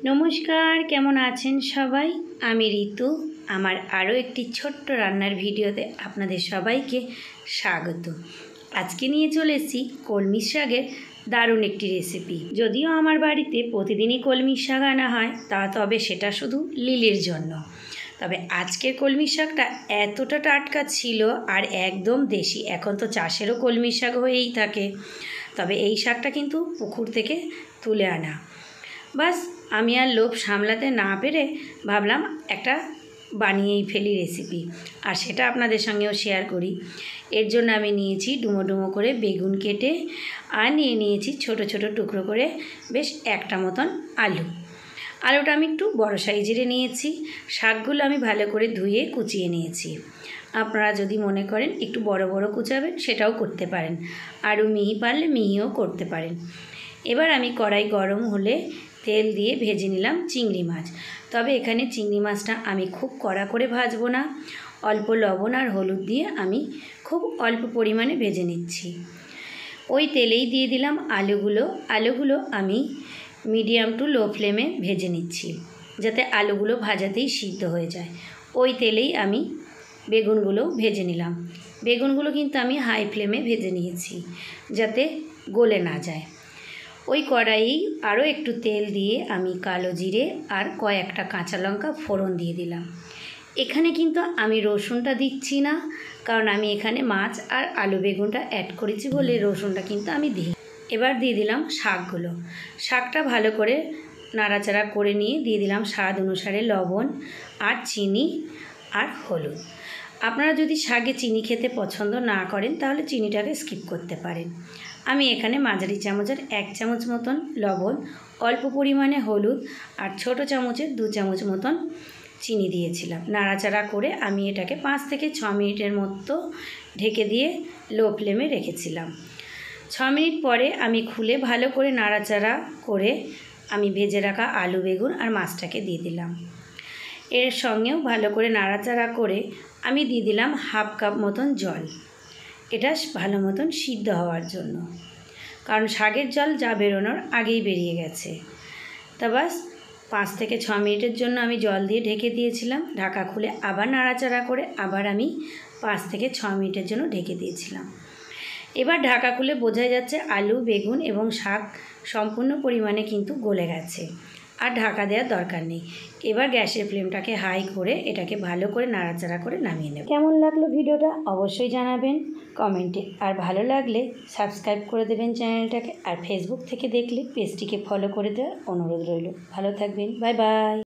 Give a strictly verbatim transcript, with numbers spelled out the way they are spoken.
নমস্কার, কেমন আছেন সবাই? আমি ঋতু। আমার আরও একটি ছোট্ট রান্নার ভিডিওতে আপনাদের সবাইকে স্বাগত। আজকে নিয়ে চলে এসেছি কলমি শাকের দারুণ একটি রেসিপি। যদিও আমার বাড়িতে প্রতিদিনই কলমি শাক আনা হয়, তা তবে সেটা শুধু লিলির জন্য। তবে আজকের কলমি শাকটা এতটা টাটকা ছিল আর একদম দেশি। এখন তো চাষেরও কলমি শাক হয়েই থাকে, তবে এই শাকটা কিন্তু পুকুর থেকে তুলে আনা। বাস আমি আর লোভ সামলাতে না পেরে ভাবলাম একটা বানিয়েই ফেলি রেসিপি, আর সেটা আপনাদের সঙ্গেও শেয়ার করি। এর জন্য আমি নিয়েছি ডুমো ডুমো করে বেগুন কেটে, আর নিয়ে নিয়েছি ছোট ছোট টুকরো করে বেশ একটা মতন আলু। আলুটা আমি একটু বড় সাইজের নিয়েছি। শাকগুলো আমি ভালো করে ধুয়ে কুচিয়ে নিয়েছি। আপনারা যদি মনে করেন একটু বড় বড় কুচাবেন, সেটাও করতে পারেন। আরও মিহি পারলে মিহিও করতে পারেন। এবার আমি কড়াই গরম হলে তেল দিয়ে ভেজে নিলাম চিংড়ি মাছ। তবে এখানে চিংড়ি মাছটা আমি খুব কড়া করে ভাজবো না, অল্প লবণ আর হলুদ দিয়ে আমি খুব অল্প পরিমাণে ভেজে নিচ্ছি। ওই তেলেই দিয়ে দিলাম আলুগুলো। আলুগুলো আমি মিডিয়াম টু লো ফ্লেমে ভেজে নিচ্ছি, যাতে আলুগুলো ভাজাতেই সিদ্ধ হয়ে যায়। ওই তেলেই আমি বেগুনগুলো ভেজে নিলাম। বেগুনগুলো কিন্তু আমি হাই ফ্লেমে ভেজে নিয়েছি, যাতে গলে না যায়। ওই কড়াইয়েই আরও একটু তেল দিয়ে আমি কালো জিরে আর কয়েকটা কাঁচা লঙ্কা ফোড়ন দিয়ে দিলাম। এখানে কিন্তু আমি রসুনটা দিচ্ছি না, কারণ আমি এখানে মাছ আর আলু বেগুনটা অ্যাড করেছি বলে রসুনটা কিন্তু আমি দিই। এবার দিয়ে দিলাম শাকগুলো। শাকটা ভালো করে নাড়াচাড়া করে নিয়ে দিয়ে দিলাম স্বাদ অনুসারে লবণ আর চিনি আর হলুদ। আপনারা যদি শাকে চিনি খেতে পছন্দ না করেন, তাহলে চিনিটাকে স্কিপ করতে পারেন। আমি এখানে মাঝারি চামচের এক চামচ মতন লবণ, অল্প পরিমাণে হলুদ আর ছোট চামচের দু চামচ মতন চিনি দিয়েছিলাম। নাড়াচাড়া করে আমি এটাকে পাঁচ থেকে ছ মিনিটের মতো ঢেকে দিয়ে লো ফ্লেমে রেখেছিলাম। ছ মিনিট পরে আমি খুলে ভালো করে নাড়াচাড়া করে আমি ভেজে রাখা আলু বেগুন আর মাছটাকে দিয়ে দিলাম। এর সঙ্গেও ভালো করে নাড়াচাড়া করে আমি দিয়ে দিলাম হাফ কাপ মতন জল। এটা ভালো মতন সিদ্ধ হওয়ার জন্য, কারণ শাকের জল যা বেরোনোর আগেই বেরিয়ে গেছে। তা বাস পাঁচ থেকে ছ মিনিটের জন্য আমি জল দিয়ে ঢেকে দিয়েছিলাম। ঢাকা খুলে আবার নাড়াচাড়া করে আবার আমি পাঁচ থেকে ছ মিনিটের জন্য ঢেকে দিয়েছিলাম। এবার ঢাকা খুলে বোঝা যাচ্ছে আলু বেগুন এবং শাক সম্পূর্ণ পরিমাণে কিন্তু গলে গেছে, আর ঢাকা দেওয়ার দরকার নেই। এবার গ্যাসের ফ্লেমটাকে হাই করে এটাকে ভালো করে নাড়াচাড়া করে নামিয়ে নেব। কেমন লাগলো ভিডিওটা অবশ্যই জানাবেন কমেন্টে, আর ভালো লাগলে সাবস্ক্রাইব করে দেবেন চ্যানেলটাকে, আর ফেসবুক থেকে দেখলে পেজটিকে ফলো করে দেওয়ার অনুরোধ রইল। ভালো থাকবেন, বাই বাই।